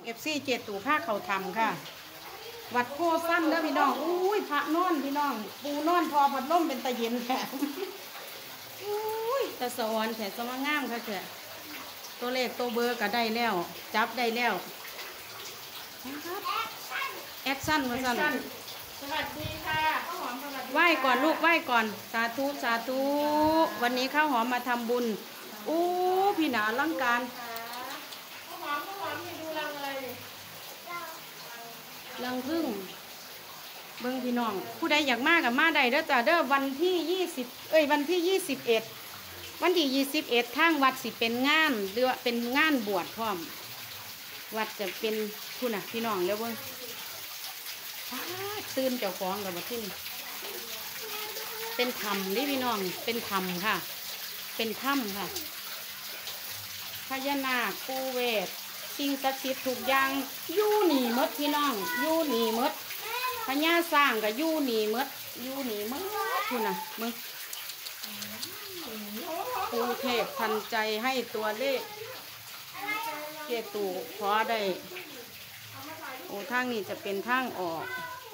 FC เจตู่ผ้าเขาทำค่ะวัดโพสั้นเด้อพี่น้องอุ้ยพระนอนพี่น้องปูนอนพอพัดลมเป็นตะเย็นแถมอุ้ยตะสวรรค์แถมสมงามค่ะเถอะตัวเลขตัวเบอร์ก็ได้แล้วจับได้แล้วแอคชั่นมาสั่นสวัสดีค่ะข้าวหอมสวัสดีไหว้ก่อนลูกไหว้ก่อนสาธุสาธุวันนี้ข้าวหอมมาทำบุญอู้พี่หนาลังการข้าวหอมดูรังอะไรรังพึ่งเบิ้งพี่น้องผู้ใดอยากมากับมาใดเด้อจ้าเด้อวันที่20วันที่21วันที่21ทางวัดสิเป็นงานหรือว่าเป็นงานบวชพร้อมวัดจะเป็นผู้น่ะพี่น้องเดี๋ยวเบิ้งตื่นเจ้าของกับวัดที่นี่เป็นธรรมนี่พี่น้องเป็นธรรมค่ะเป็นถ้ำค่ะพญานาคปูเวทสิ่งศักดิ์สิทธิ์ทุกอย่างยู่หนีมดพี่น้องยู่หนีมดพญาสร้างกับยู่หนีมดยู่หนีมดคุณน่ะมึงปูเทพทันใจให้ตัวเลขเกตูขอได้โอ้ทางนี้จะเป็นทางออก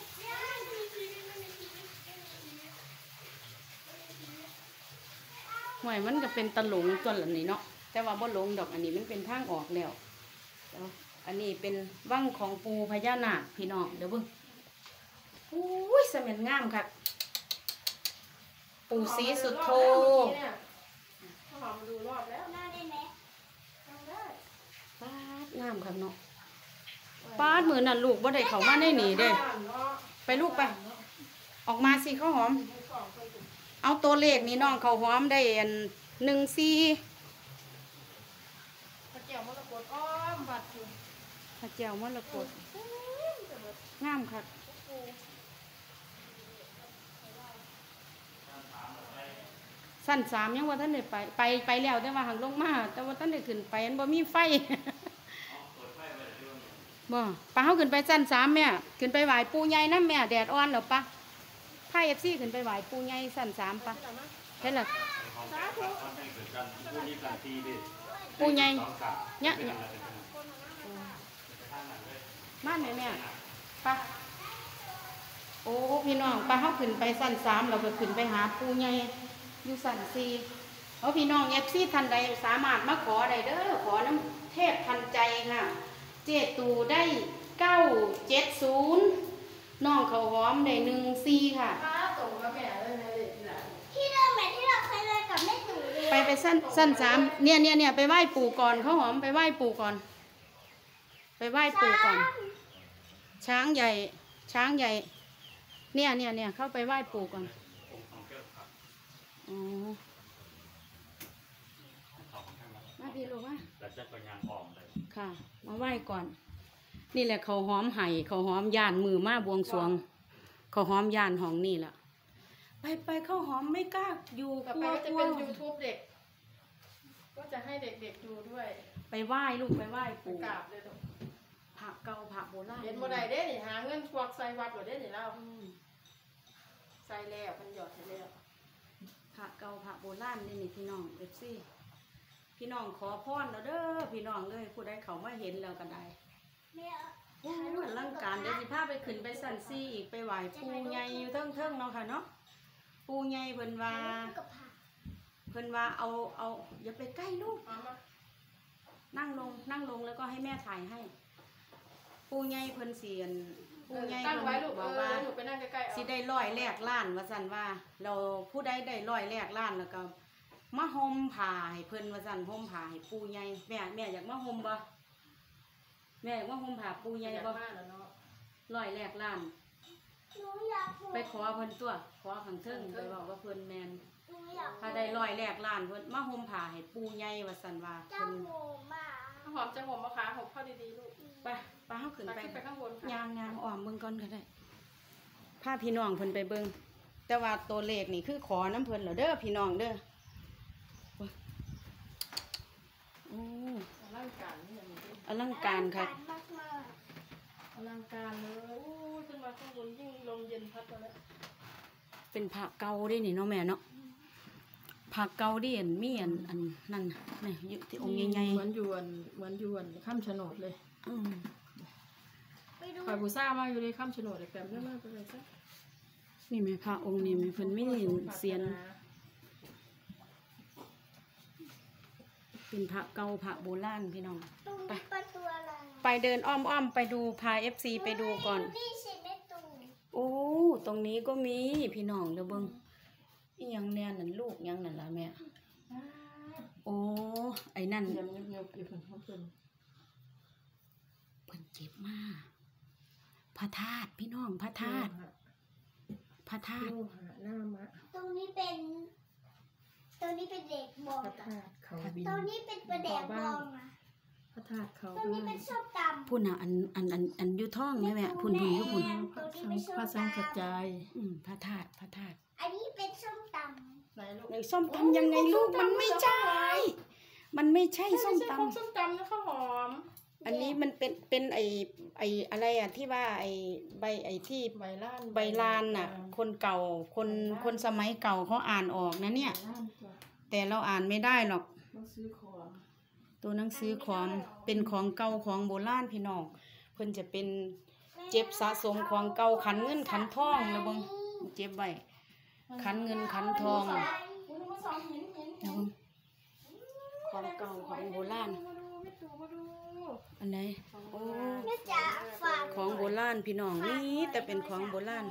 หวยมันก็เป็นตะหลงจนหลังนี้เนาะแต่ว่าบ่หลงดอกอันนี้มันเป็นทางออกแล้วอันนี้เป็นวังของปูพญานาคพี่น้องเดี๋ยวเบิ่งอุ้ยเสม็ดงามครับปูสีสุดโทข้าวหอมมาดูรอบแล้วน่าได้ไหมได้ปาดงามครับเนาะปาดมือนั่นลูกบ่ได้เข้ามาได้หนีเด้ไปลูกไปออกมาสิข้าวหอมเอาตัวเลขนี่น้องข้าวหอมได้อัน14 พระเจ้ามรกตอ้อมบัดอยู่พระเจ้ามรกตงามครับสั้น3ยังว่าท่านได้ไปแล้วแต่ว่าหังลงมาแต่ว่าท่านได้ขึ้นไปอันบ่มีไฟบ่ปะเฮาขึ้นไปสั้น3แม่ขึ้นไปไหว้ปู่ใหญ่นำแม่แดดอ่อนแล้วปะพา FC ขึ้นไปไหว้ปู่ใหญ่สั้น3ปะเห็นล่ะปู่ใหญ่เนี่ยบ้านไหนแม่ปะโอ้พี่น้องปะเฮาขึ้นไปสั้น3เราก็ขึ้นไปหาปู่ใหญ่อยู่สั้น4เอาพี่น้อง FC ท่านใดสามารถมาขอได้เด้อขอน้ำเทพทันใจค่ะเจตูได้970น้องเขาหอมได้14ค่ะตรงกับแม่เลยนะเด็กที่ไหนที่เดิมแบบที่เราเคยเลยกับแม่ตู่เลยไปสั้น3เนี่ยไปไหว้ปู่ก่อนเขาหอมไปไหว้ปู่ก่อนไปไหว้ปู่ก่อนช้างใหญ่เนี่ยเข้าไปไหว้ปู่ก่อนอ๋อมาพี่ลูกมาค่ะมาไหว้ก่อนนี่แหละเขาหอมไห่เขาหอมย่านมือมาบวงสรวงเขาหอมย่านห้องนี่แหละไปเขาหอมไม่กล้าอยู่ต่อไปก็จะเป็น YouTube เด็กก็จะให้เด็กๆดูด้วยไปไหว้ลูกไปไหว้ปู่กราบเลยลูกผักเก่าผักโบราณเห็นโมได้เด้นี่หาเงินควักใส่วัดหรือเด้นี่เล่าใส่แล้วมันหยอดใส่แล้วผักเก่าผักโบราณนี่พี่น้องเอฟซีพี่น้องขอพรแล้วเด้อพี่น้องเลยผู้ใดเขามาเห็นแล้วก็ได้โอ้ยร่างการเดี๋ยวสิพาไปขึ้นไปสั่นซี่อีกไปไหว้ปูใหญ่อยู่เทิงเนาะค่ะเนาะปูใหญ่เพิ่นว่าเอาอย่าไปใกล้ลูกนั่งลงแล้วก็ให้แม่ถ่ายให้ปูใหญ่เพิ่นเสียนปูใหญ่เพิ่นบอกว่าสิได้100แรกล้านว่าสั่นว่าเราผู้ใดได้100แรกล้านแล้วก็มาห่มผ้าให้เพิ่นว่าสั่นห่มผ้าให้ปูใหญ่แม่อยากมาห่มบ่แม่ว่าห่มผ้าปูใหญ่บ่100แรกล้านไปขอเพิ่นตัวขอขังเทิงไปบอกว่าเพิ่นแมนถ้าได้100แรกล้านเพิ่นมาห่มผ้าให้ปูใหญ่ว่าสั่นว่าเพิ่นหอมจะห่มมะขามห่มเข้าดีๆลูกไปเฮาขึ้นไปข้างบนยางอ้อมเบิ่งก่อนก็ได้พาพี่น้องเพิ่นไปเบิ่งแต่ว่าตัวเลขนี่คือขอน้ำเพิ่นเหรอเด้อพี่น้องเด้อโอ้อลังการนี่อลังการครับอลังการเลยโอ้ขึ้นมาข้างบนยิ่งลมเย็นพัดมาแล้วเป็นผักเกาได้นี่เนาะแม่เนาะผักเกาได้เห็นมีอันนั่นนี่อยู่ที่องค์ใหญ่ๆเหมือนยวนข้ามโฉนดเลยดูคอยบูซ่ามาอยู่ในข้ามโฉนดเลยแปมได้มากไปเลยซะนี่แม่พระองค์นี่แม่เพิ่นมีเสียนเป็นพระเก่าพระโบราณพี่น้องตรงนี้ประตูอะไรไปเดินอ้อมๆไปดูพา FC ไปดูก่อนนี่สิแม่ตูโอ้ตรงนี้ก็มีพี่น้องเดี๋ยวเบิ่งอีหยังแน่นั่นลูกหยังนั่นล่ะแม่โอ้ไอ้นั่นเดี๋ยวมันเงียบๆอยู่ของเพิ่นเพิ่นเจ็บมากพระธาตุพี่น้องพระธาตุพระธาตุโลหะหน้ามะตรงนี้เป็นเด็กบอพงระธาตุเขาบินตรงนี้เป็นประเด็กบองอ่ะพระธาตุเขาตรงด้วนี้ยเป็นส้มตำพุ่นน่ะอันอยู่ท้องแม่พุ่นอยู่พุ่นพระสังกัจจายพระธาตุพระธาตุอันนี้เป็นส้มตไหนลูกในส้มตำยังไงลูกมันไม่ใช่ มันไม่ใช่ส้มตส้มตำนะข้าวหอมำอันนี้มันเป็นไออะไรอ่ะที่ว่าไอใบไอที่ใบล้านใบลานน่ะ คนเก่าคนสมัยเก่าเขาอ่านออกนะเนี่ยใบล้านจ้ะแต่เราอ่านไม่ได้หรอกต้องซื้อของตัวหนังสือของเป็นของเก่าของโบราณพี่น้องเพิ่นจะเป็นำเจ็บสะสมของเก่าขันเงินขันทองแล้วเบิ่งเจ็บไว้ขันเงินขันทองอุ้ยมาสองหินแล้วเบิ่งของเก่าของโบราณมาดูไม่ตูมาดูอันไหนโอ้แม่จ๋าฝากของโบราณพี่น้องนี่แต่เป็นของโบราณ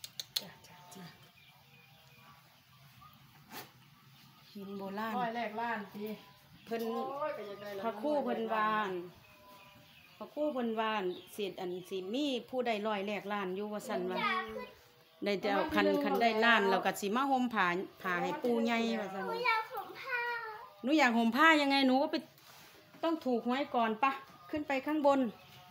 หินโบราณร้อยแรกล้านทีเพิ่นโอ้ยก็อยากได้แล้วพระครู่เพิ่นวานพระครู่เพิ่นวานเศษอันสิมีผู้ใดร้อยแลกล้านอยู่ว่าซั่นว่าได้แต่เอาคันได้ล้านแล้วก็สิมาห่มผ้าให้ปู่ใหญ่ว่าซั่นหนูอยากผมผ้าหนูอยากห่มผ้ายังไงหนูก็ไปต้องถูกหวยก่อนปะขึ้นไปข้างบน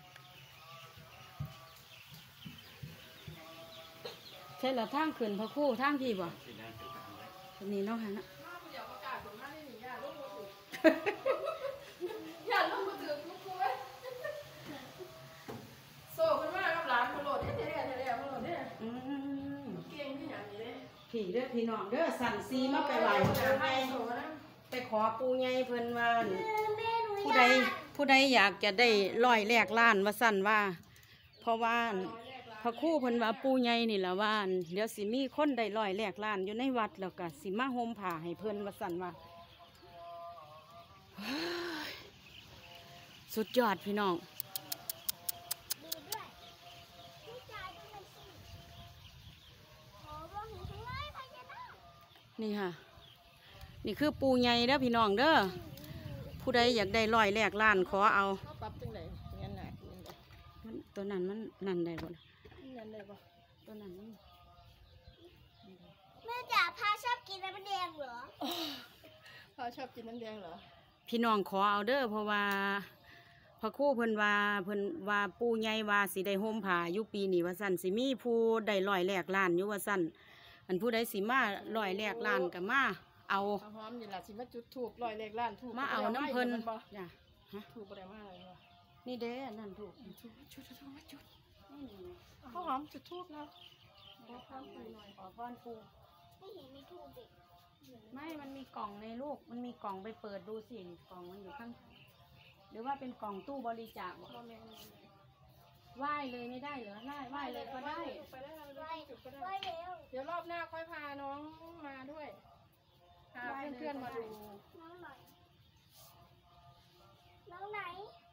ใช่เหรอทางขึ้นพระครู่ทางพี่บ่อันนี้เนาะฮะนะเดี๋ยวประกาศผลมาได้หนิอย่าลงมือถืออย่าลงมือถือกูกลัวโซ่ขึ้นมากับหลานมาโหลดเท่ๆมาโหลดเนี่ยอืมเก่งที่อย่างนี้เลยพี่เด้อพี่น้องเด้อสั่นซีมาไปไหว้ปู่ใหญ่ไปขอปู่ใหญ่เพิ่นว่าแม่หนูผู้อใดยากผู้ใดอยากจะได้ร้อยแลกล้านว่าสั่นว่า เพราะว่าพระครู่เพิ่นว่าปู่ใหญ่นี่ล่ะว่าเดี๋ยวสิมีคนได้ร้อยแลกล้านอยู่ในวัดแล้วก็สิมาห่มผ้าให้เพิ่นว่าสั่นว่าเฮ้ยสุดยอดพี่น้องดีด้วยพี่จ๋าดูหน่อยสิโอ้มองเห็นข้างในพญานาคนี่ค่ะ นี่คือปู่ใหญ่เด้อพี่น้องเด้อผู้ใดอยากได้ร้อยแลกล้านขอเอาเขาปรับจังไหนเงี้ยหนักเงี้ยได้ตัวนั้นมันนั่นได้บ่ล่ะเงี้ยได้ปะตัวนั้นมันแม่จ๋าพาชอบกินน้ำแดงเหรอพ่อชอบกินน้ำแดงเหรอพี่น้องขอเอาเด้อเพราะว่าพระครู่เพิ่นว่าปู่ใหญ่ว่าสิได้ห่มผ้าอยู่ปีนี้ว่าซั่นสิมีผู้ได้ร้อยแลกล้านอยู่ว่าซั่นอันผู้ใดสิมาร้อยแลกล้านก็มาเอาข้าวหอมนี่แหละสิมาจุดถูกลอยเลขล้านถูกมาเอาน้ำเพิ่นบ่จ้ะฮะถูกบ่ได้มาเลยว่ะนี่เด้อนั่นถูกจุดมาจุดข้าวหอมจุดทูบแล้วขอพรปู่หน่อยขอพรปู่ไม่เห็นมีทูบเลยไม่มันมีกล่องในลูกมันมีกล่องไปเปิดดูสิกล่องมันอยู่ข้างหรือว่าเป็นกล่องตู้บริจาคบ่บ่แม่นไหว้เลยไม่ได้เหรอไหว้เลยก็ได้ไปได้เราไหวจุดก็ไหวได้เร็วเดี๋ยวรอบหน้าค่อยพาน้องมาด้วยพาเพื่อนๆมาดูน้องหน่อยน้องไหน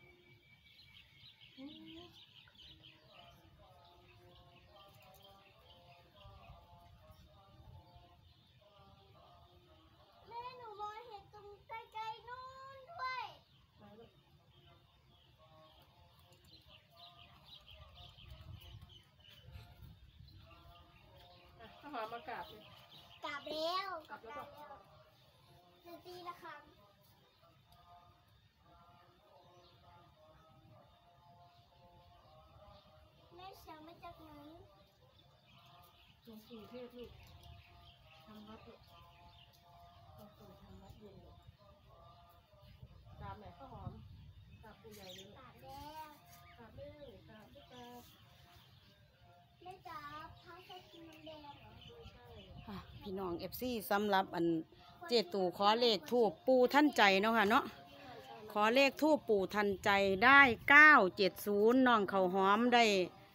แม่หนูมองเห็นตรงใกล้ๆนู่นด้วยข้าวหอมมากราบเลยกลับแล้วกลับแล้วดนตรีละครั้งแม่เสียงมาจากไหนหลวงปู่เทศลูกทำวัดลูกหลวงปู่ทำวัดเย็นลูกกราบไหนข้าวหอมกราบปู่ใหญ่เลยลูกกลับแล้วกราบเลยกราบลูกกราบแม่จ๋าพาชอบกินน้ำแดงเหรอค่ะพี่น้องFCสำหรับอันเจตูขอเลขทูปปูท่านใจเนาะค่ะเนาะขขอเลขทูปปู่ทันใจได้970น้องเขาวหอมได้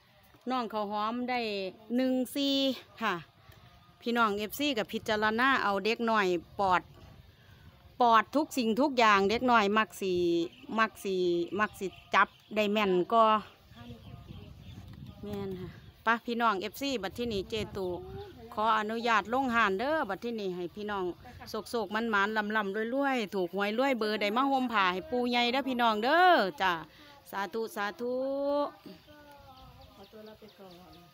14ค่ะ พี่น้องFCกับพิจารณาเอาเด็กหน่อยปอดทุกสิ่งทุกอย่างเด็กหน่อยมักสีจับได้แม่นก็แม่นค่ะปะพี่น้องFCบัดที่นี่เจตูขออนุญาตลงหานเด้อบัดที่นี่ให้พี่น้องโศกมันลำรวยถูกหวยรวยเบอร์ได้มาห่มผ้าให้ปูใหญ่เด้อพี่น้องเด้อจ้าสาธุขอตัวลาไปก่อน